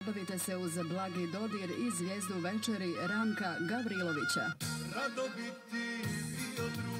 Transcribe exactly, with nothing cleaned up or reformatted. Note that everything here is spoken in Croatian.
zabavite se uz blagi dodir i zvijezdu večeri Ranka Gavrilovića. Rado bi ti bio drug.